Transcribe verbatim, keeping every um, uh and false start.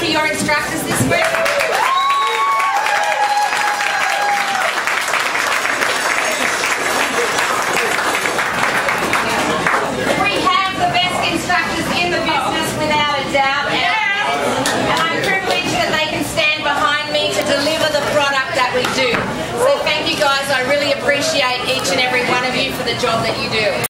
to your instructors this week. We have the best instructors in the business without a doubt, and, and I'm privileged that they can stand behind me to deliver the product that we do. So thank you guys, I really appreciate each and every one of you for the job that you do.